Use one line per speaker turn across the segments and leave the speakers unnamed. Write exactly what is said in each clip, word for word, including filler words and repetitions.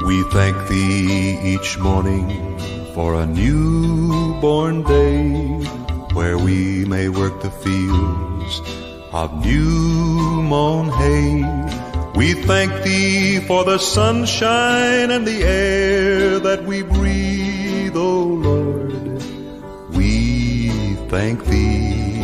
We thank Thee each morning for a newborn day, where we may work the fields of new mown hay. We thank Thee for the sunshine and the air that we breathe, O Lord. We thank Thee.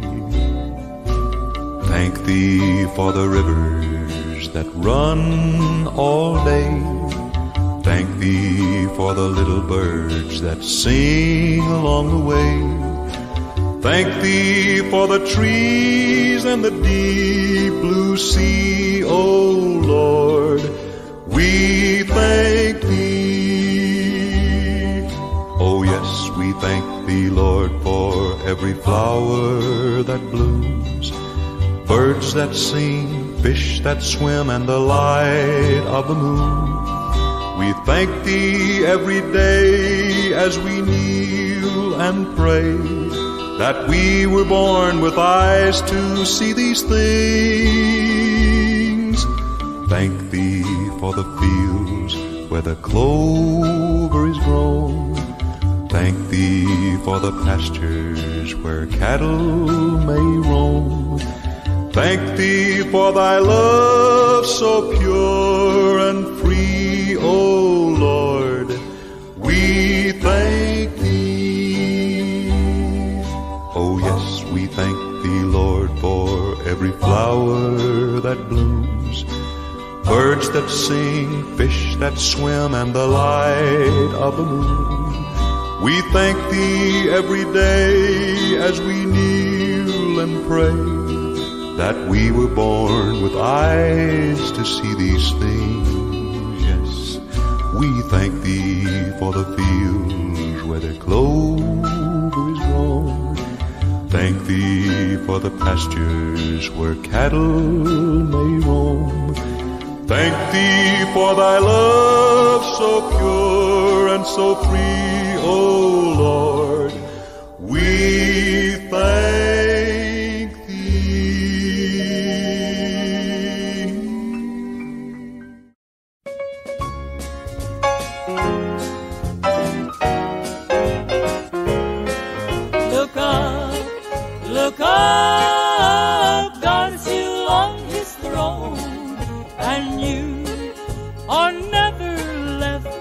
Thank Thee for the rivers that run all day. Thank Thee for the little birds that sing along the way. Thank Thee for the trees and the deep blue sea, O Lord. We thank Thee. Oh yes, we thank Thee, Lord, for every flower that blooms, birds that sing, fish that swim, and the light of the moon. We thank Thee every day as we kneel and pray, that we were born with eyes to see these things. Thank Thee for the fields where the clover is grown. Thank Thee for the pastures where cattle may roam. Thank Thee for Thy love so pure and free, O Lord. We thank Thee. Oh yes, we thank Thee, Lord, for every flower that blooms, birds that sing, fish that swim, and the light of the moon. We thank Thee every day as we kneel and pray, that we were born with eyes to see these things. Yes, we thank Thee for the fields where the clover is grown. Thank Thee for the pastures where cattle may roam. Thank Thee for Thy love so pure and so free, O Lord. We thank
Look up, look up, God is still on His throne, and you are never left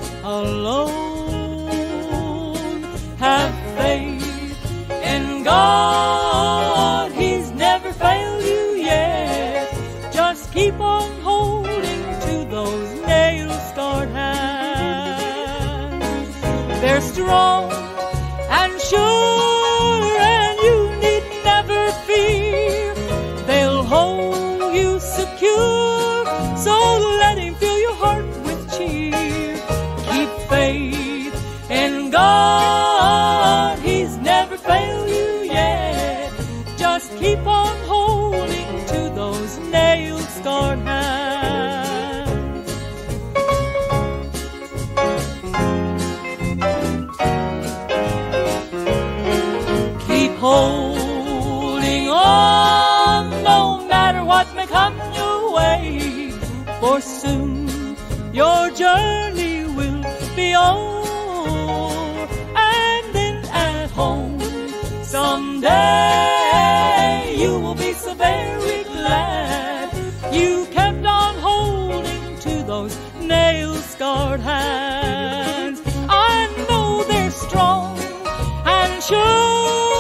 alone. Have faith in God, He's never failed you yet. Just keep on holding to those nail-scarred hands. They're strong and sure, and you need never fear. They'll hold you secure, so let Him fill your heart with cheer. Keep faith in God, He's never failed you yet. Just keep on holding to those nail-scarred hands. Holding on, no matter what may come your way, for soon your journey will be o'er, and then at home someday you will be so very glad you kept on holding to those nail-scarred hands. I know they're strong and sure,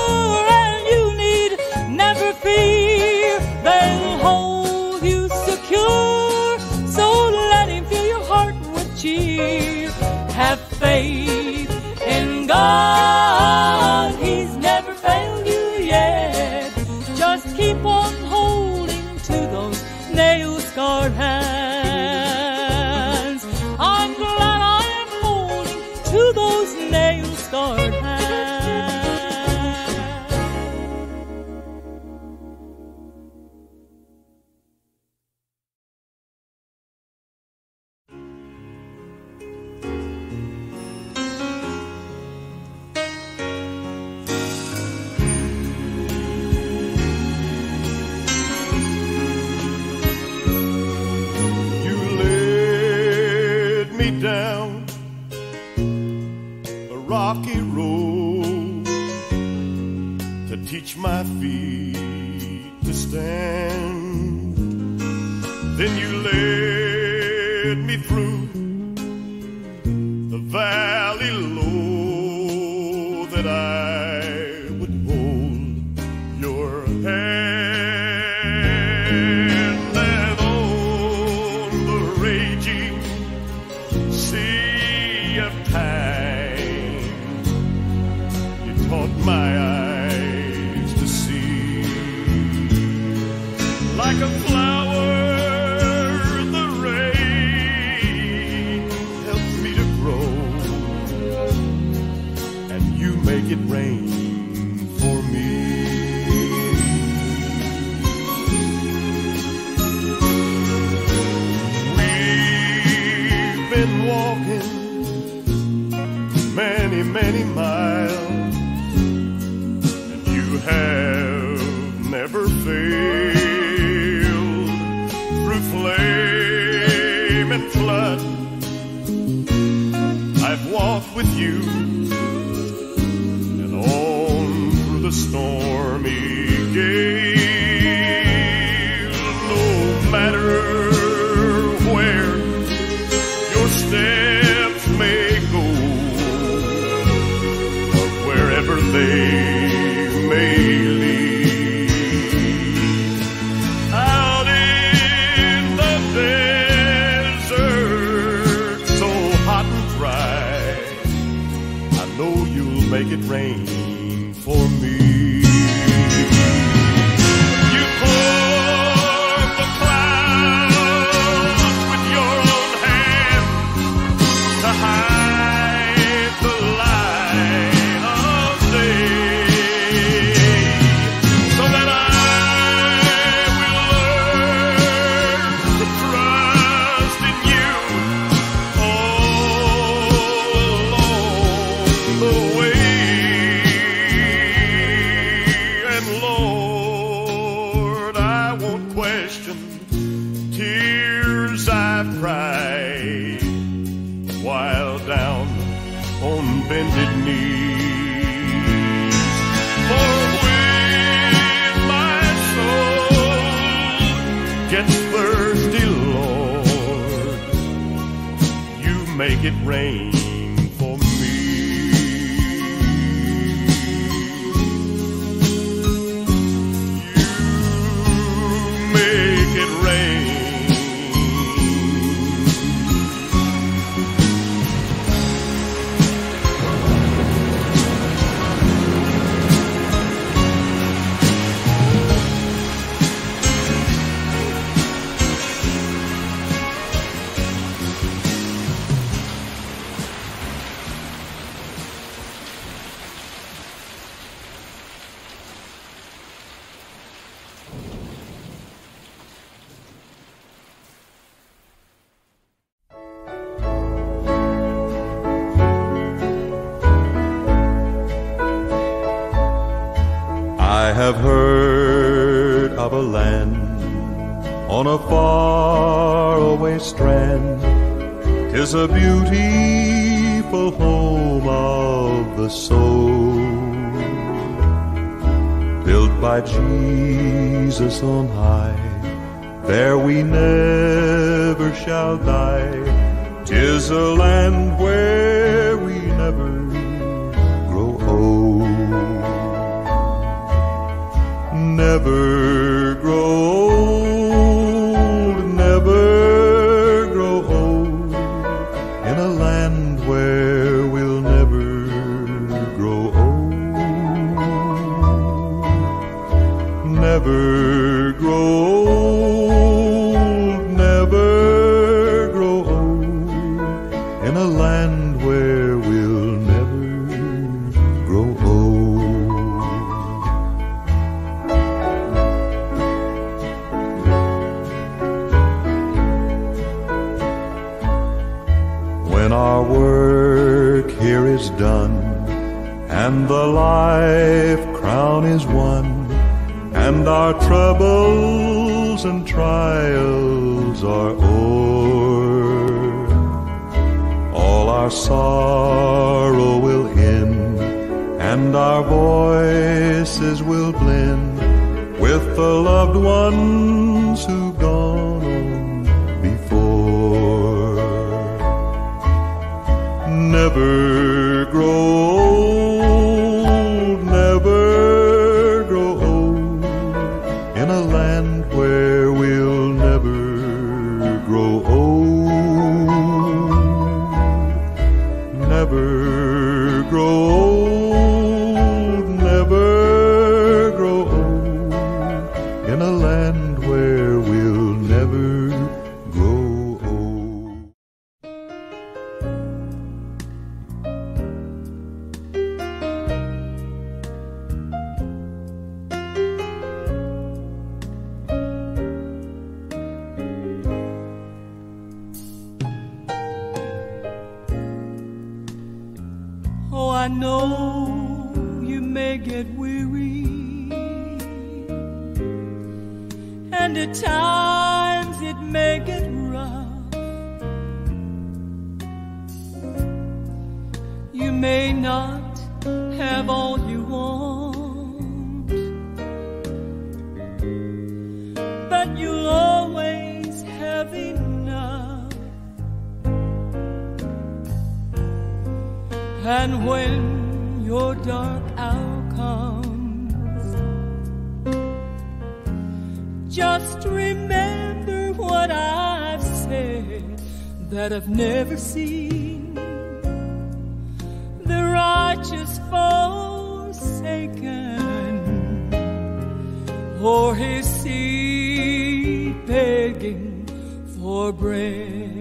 fear, they'll hold you secure, so let Him fill your heart with cheer. Have faith in God, He's never failed you yet. Just keep on holding to those nail-scarred hands. I'm glad I am holding to those nail-scarred hands.
me down a rocky road to teach my feet to stand. Then you led me through the valley low that I would hold your hand, and on the raging sea of time you taught my eyes to see. Like a flower the rain helps me to grow, and you make it rain for me. We've been walking many, many miles, and you have never failed. Through flame and flood, I've walked with you, and on through the stormy gale. No matter where your steps may go, or wherever they may lead, out in the desert so hot and dry, I know you'll make it rain for me. You formed the clouds with your own hand to hide the light of day, so that I will learn to trust in you all along the way. And Lord, I won't question tears I've cried while down on bended knees. For when my soul gets thirsty, Lord, you make it rain for me. You make it rain.
I have heard of a land on a faraway strand. 'Tis a beautiful home of the soul, built by Jesus on high. There we never shall die. 'Tis a land where we never grow old. Never grow old, never grow old, in a land where we'll never grow old. Never grow old, never grow old, in a land where we'll never grow old. When our work here is done, and the life crown is won, and our troubles and trials are o'er, our sorrow will end, and our voices will blend with the loved ones who've gone on before. Never grow old, never grow old, in a land where we'll never grow old. Never grow old, never grow old, in a land where we'll never grow old.
Oh, I know you may get weary, and at times it may get rough. You may not have all you want, but you'll always have enough. And when your dark hour comes, just remember what I've said, that I've never seen the righteous forsaken, or his seed begging for bread.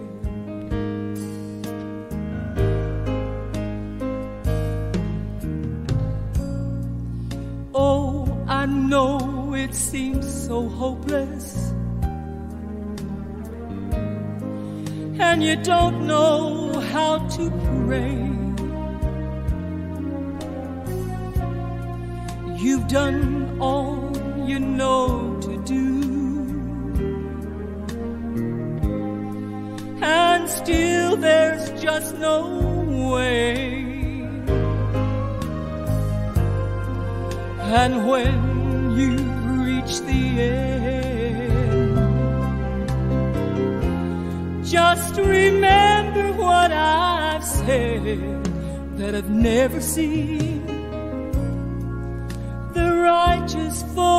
Oh, I know it seems so hopeless, and you don't know how to pray. You've done all you know to do, and still there's just no way. And when you've reached the end, just remember what I've said, that I've never seen the righteous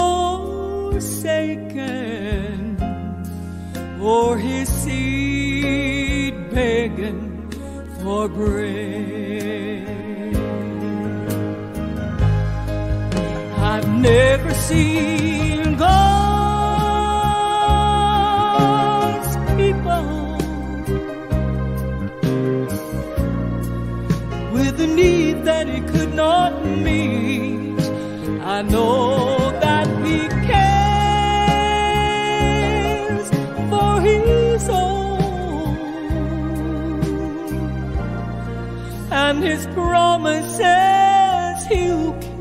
forsaken, or his seed begging for bread. I've never seen God's people with a need that he could not meet. I know that he cares for his own, and his promises he'll keep.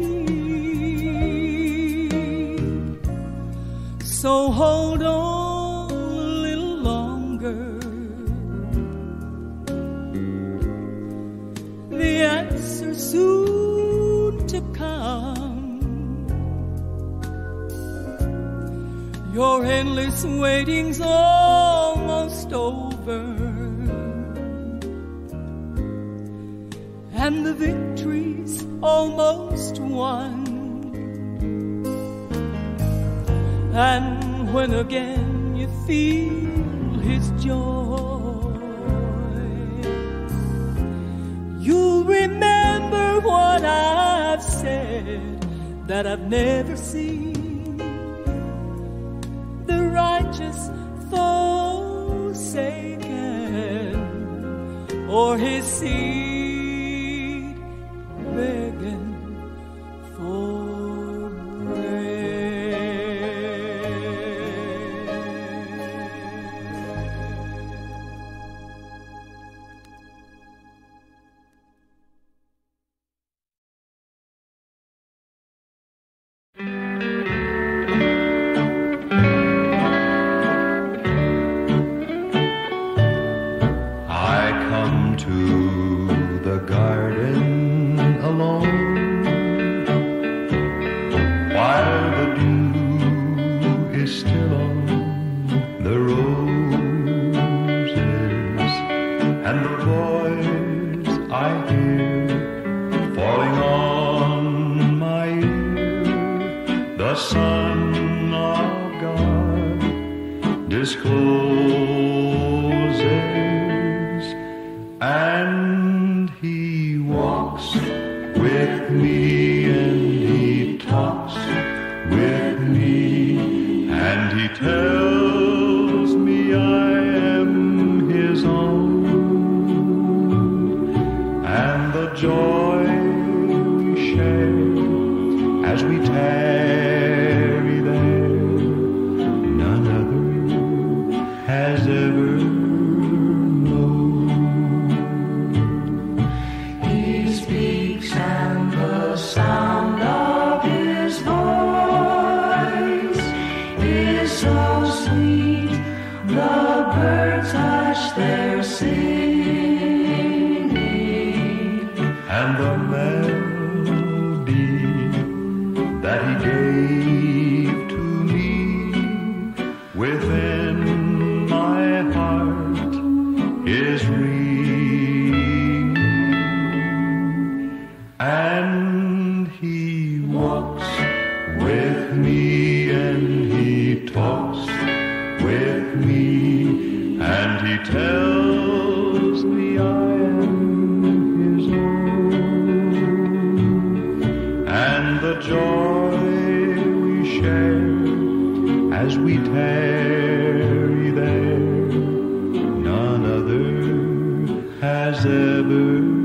So hold on a little longer, the answer's soon to come. Your endless waiting's almost over, and the victory's almost won. And when again you feel his joy, you'll remember what I've said, that I've never seen the righteous forsaken, or his seed begging for
to of God discloses, and He walks with me, and He talks with me, and He tells me I am His own, and the joy we share as we tarry there, none other has ever known. He speaks and the sound of His voice is so sweet, the birds hush their singing, and the melody that He gave to me within my heart is ringing, and He walks with me, and He talks with me, and He tells me I am His own, and the joy we share as we tarry there, none other has ever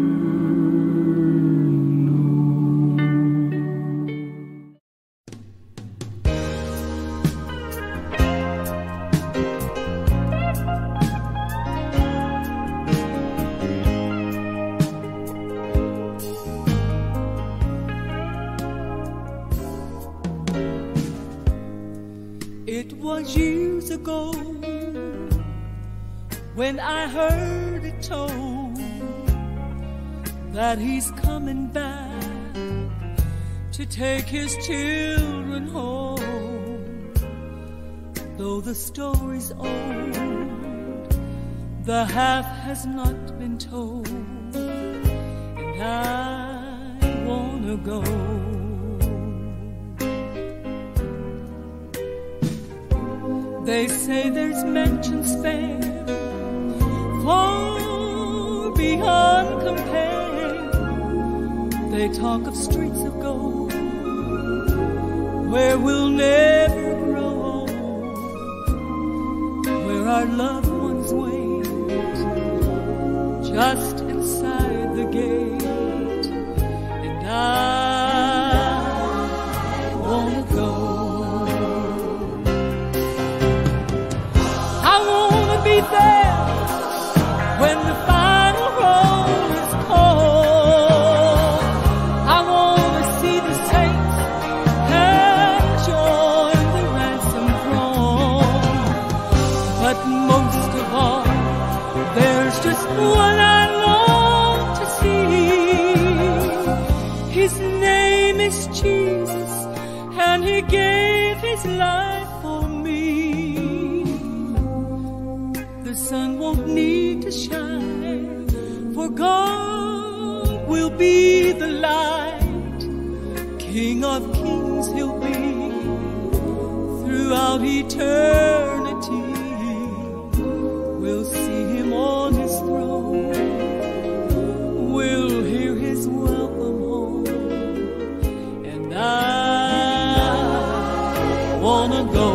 It was years ago when I heard it told that He's coming back to take His children home. Though the story's old, the half has not been told, and I wanna go. They say there's mansions fair, far beyond compare. They talk of streets of gold, where we'll never grow old, where our loved ones wait just inside the gate, and I wanna go. Be there when the final roll is called. I want to see the saints and join the ransom throng. But most of all, there's just one I long to see. His name is Jesus, and He gave His life for me. The sun won't need to shine, for God will be the light. King of kings He'll be throughout eternity. We'll see Him on His throne, we'll hear His welcome home, and I wanna go.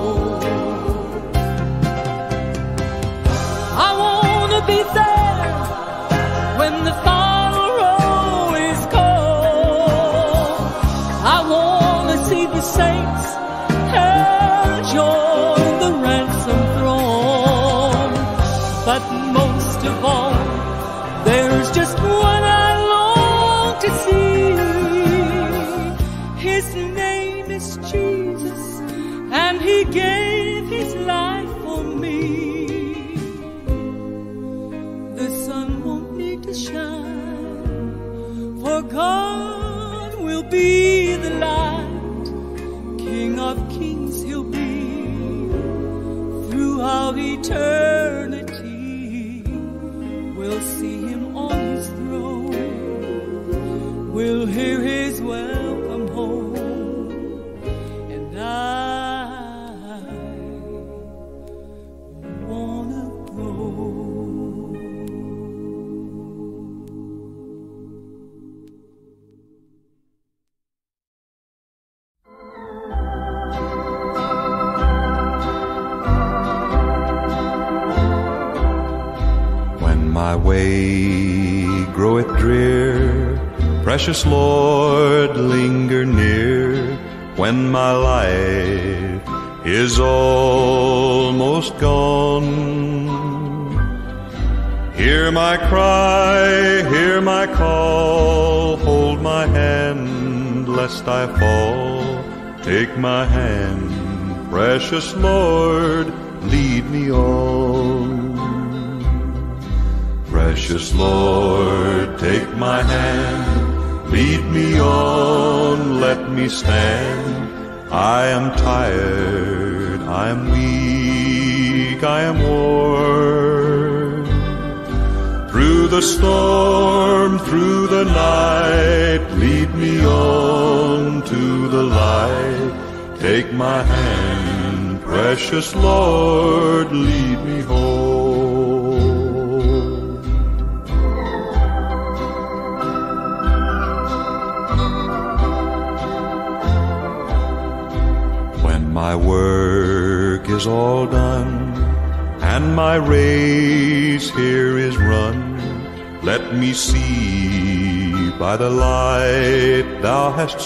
Be there when the final roll is called. I want to see the saints and join the ransom throng. But most of all, there's just one I long to see. His name is Jesus, and He gave His life for me. The sun won't need to shine, for God will be the light. King of kings He'll be throughout eternity. We'll see Him on His throne, we'll hear His welcome home, and I
my way groweth drear, precious Lord, linger near. When my life is almost gone, hear my cry, hear my call, hold my hand lest I fall. Take my hand, precious Lord, lead me on. Precious Lord, take my hand, lead me on, let me stand. I am tired, I am weak, I am worn. Through the storm, through the night, lead me on to the light. Take my hand, precious Lord, lead me home. When my work is all done, and my race here is run, let me see by the light thou hast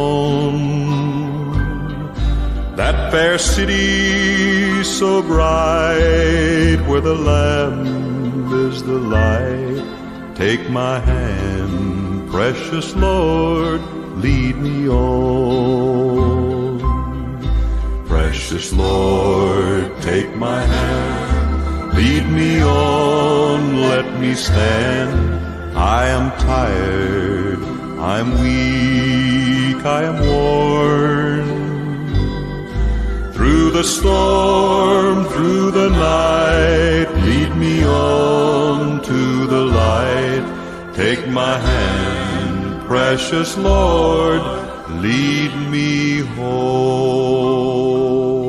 shone that fair city so bright, where the Lamb is the light. Take my hand, precious Lord, lead me on. Precious Lord, take my hand, lead me on, let me stand. I am tired, I'm weak, I am worn. Through the storm, through the night, lead me on to the light. Take my hand, precious Lord, lead me home.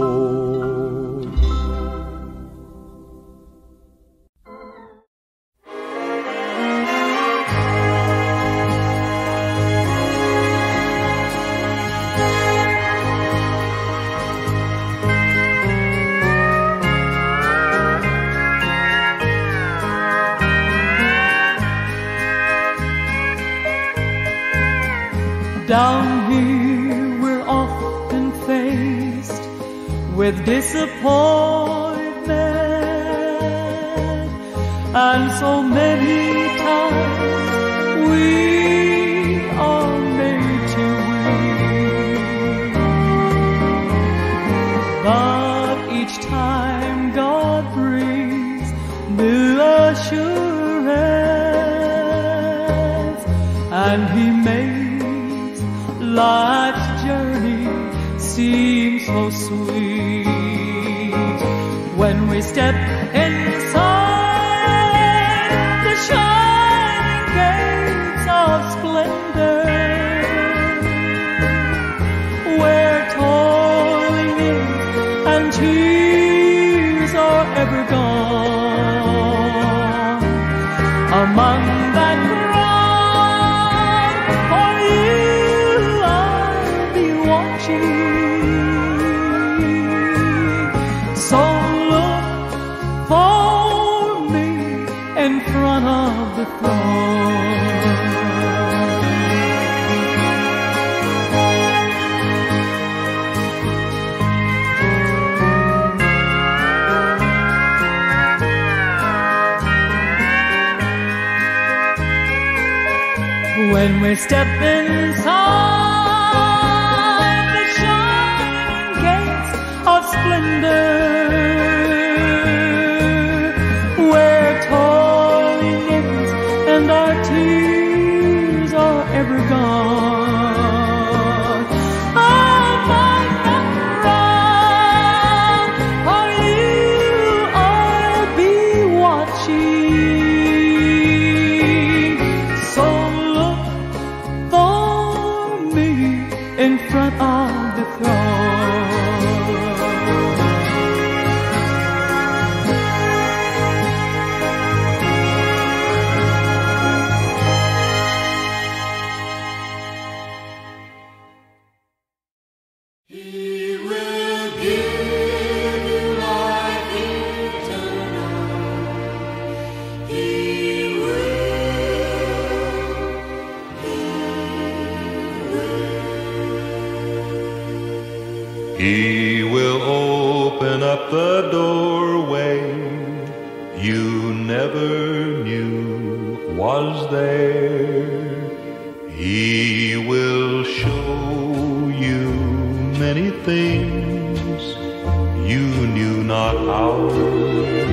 Down here we're often faced with disappointment, and so many times we are made to weep. But each time God brings new assurance, and He makes life's journey seems so sweet. When we step inside the shining gates of splendor, where toiling is and tears are ever gone, among that so look for me in front of the throne. When we step inside the shining gates of splendor, where toiling ends and our tears are ever gone, among that crowd for you I'll be watching. So look for
He will open up the doorway you never knew was there. He will show you many things you knew not ours.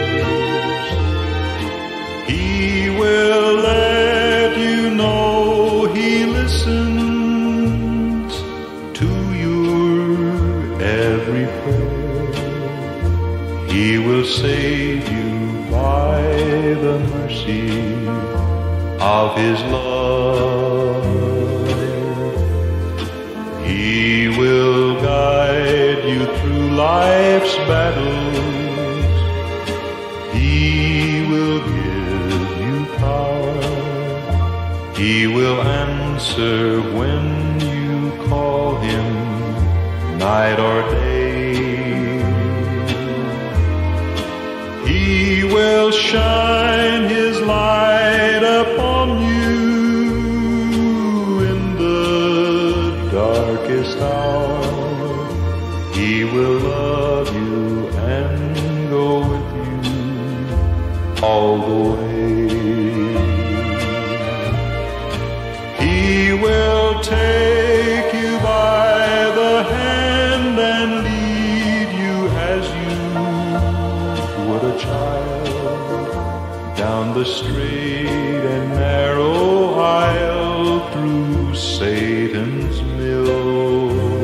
He will let you know He listens to your every prayer. He will save you by the mercy of His love. He will guide you through life's battles. He will give you power. He will answer when you call Him night or day. He will shine His light upon you in the darkest hour. He will love you and go with you all the way. He will take you by the hand and lead you as you would a child down the straight and narrow aisle through Satan's mill.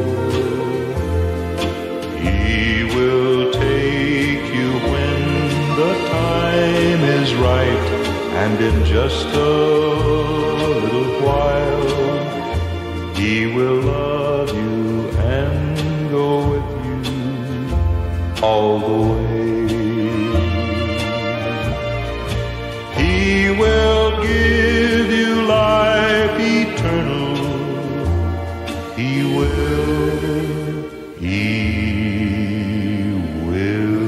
He will take you when the time is right, and in just a little while He will love you and go with you all the way. He will give you life eternal. He will, He will.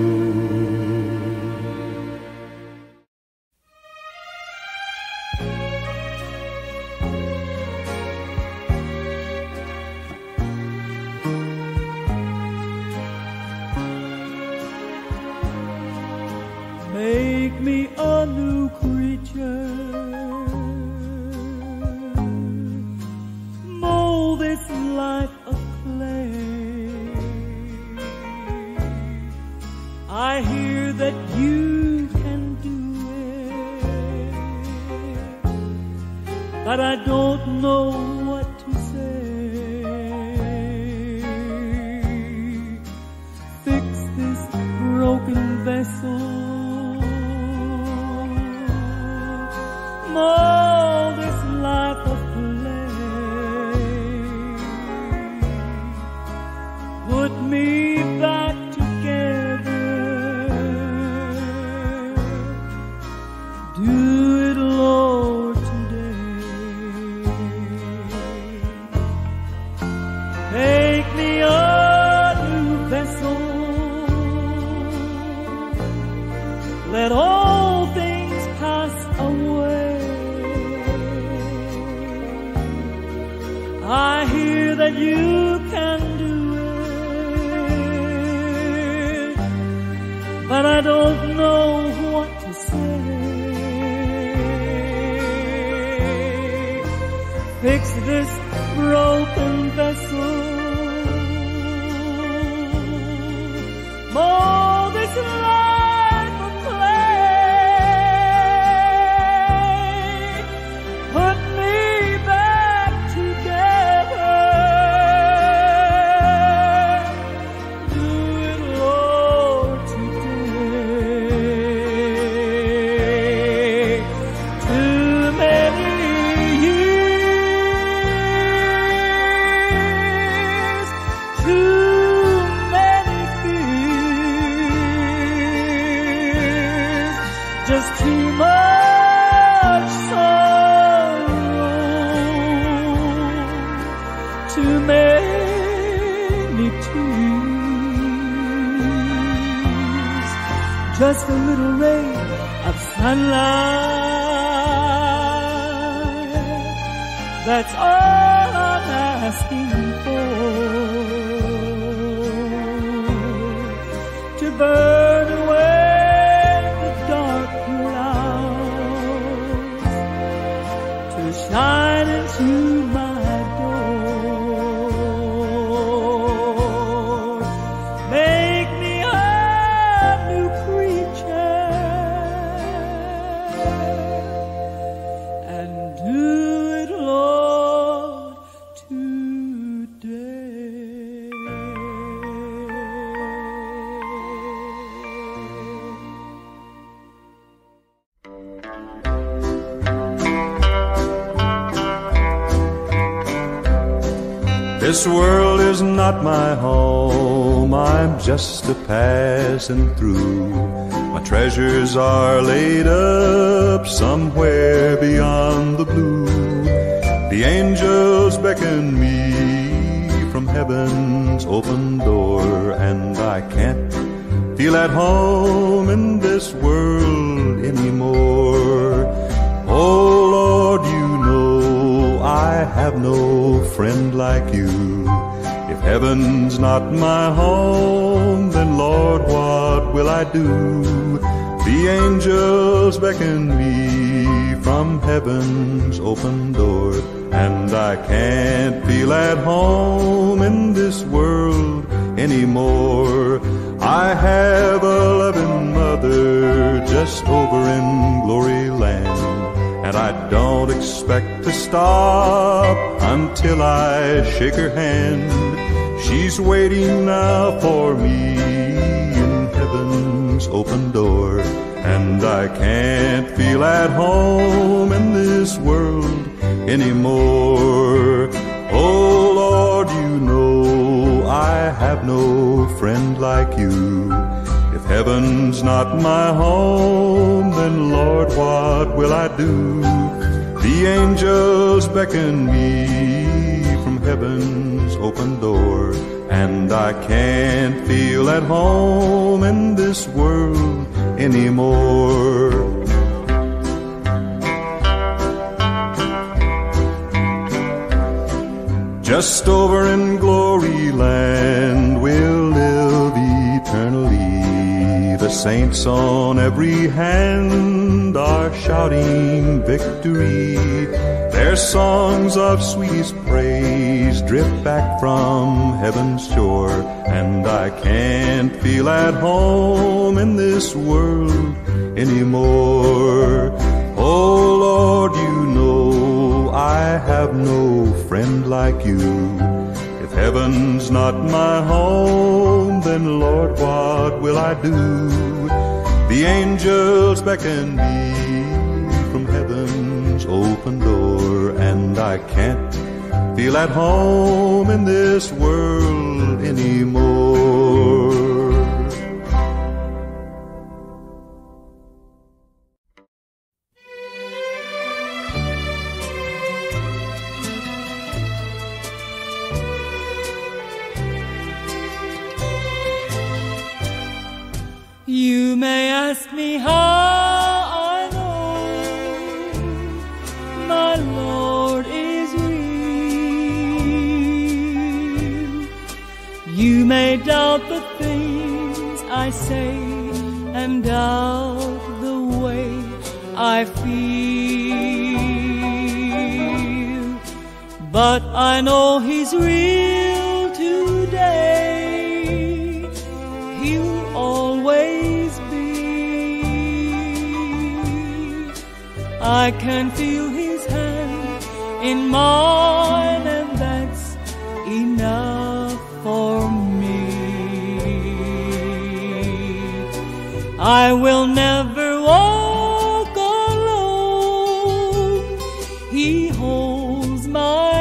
Make me a new creature, mold this life of clay. I hear that you can do it, but I don't know what to say. Fix this broken vessel, mold this life of clay. Put me back together. Do it, Lord, today. Make me a new vessel. Let all things pass away. I hear that you can do it, but I don't know what to say. Fix this broken vessel, mold this life of clay. Put me back together. Do it, Lord, today. Too many years, too many fears, just too much sorrow, too many tears, just a little ray of sunlight. That's all I'm asking for. burn away the dark clouds, to shine into my door. Make me a new creature and do it, Lord, today.
This world is not my home, I'm just a passing through. My treasures are laid up somewhere beyond the blue. The angels beckon me from heaven's open door, and I can't feel at home in this world anymore. Oh Lord, you know I have no friend like you. If heaven's not my home, then Lord, what will I do? The angels beckon me from heaven's open door, and I can't feel at home in this world anymore. I have a loving mother just over in glory land, and I don't expect to stop until I shake her hand. She's waiting now for me in heaven's open door, and I can't feel at home in this world anymore. Oh Lord, you know I have no friend like you. If heaven's not my home, then Lord, what will I do? The angels beckon me from heaven's open door, and I can't feel at home in this world anymore. Just over in glory land we'll live eternally. The saints on every hand are shouting victory. Their songs of sweetest praise drift back from heaven's shore, and I can't feel at home in this world anymore. Oh Lord, you know I have no friend like you. If heaven's not my home, then Lord, what will I do? The angels beckon me from heaven's open door, and I can't feel at home in this world anymore.
You may ask me how I know my Lord is real. You may doubt the things I say and doubt the way I feel, but I know He's real today. He'll always be. I can feel His hand in mine, and that's enough for me. I will never walk alone. He holds my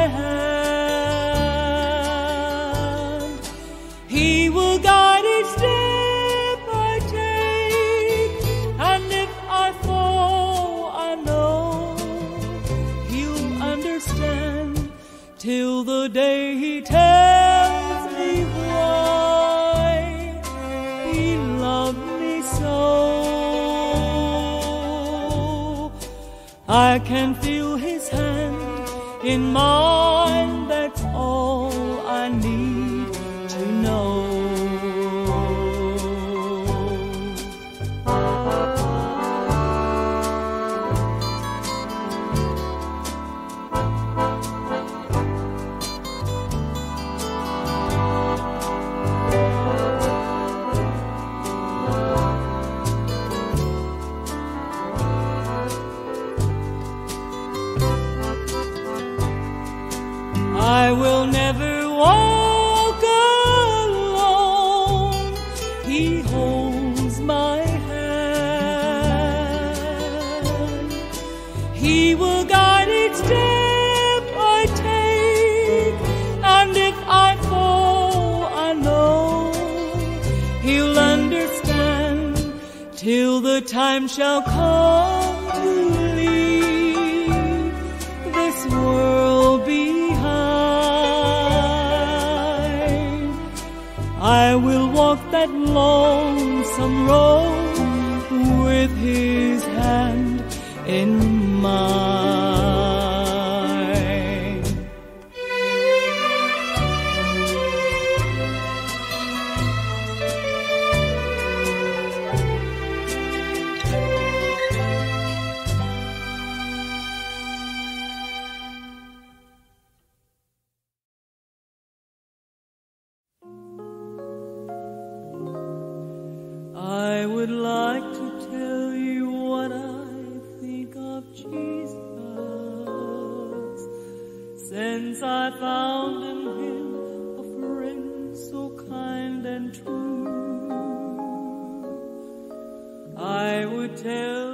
hand. He will guide each step I take, and if I fall, I know He'll understand till the day He tells me why He loved me so. I can feel His hand in mine, that's all I need to know. till the time shall come to leave this world behind. I will walk that lonesome road with his hand in mine. I would like to tell you what I think of Jesus, since I found in him a friend so kind and true. I would tell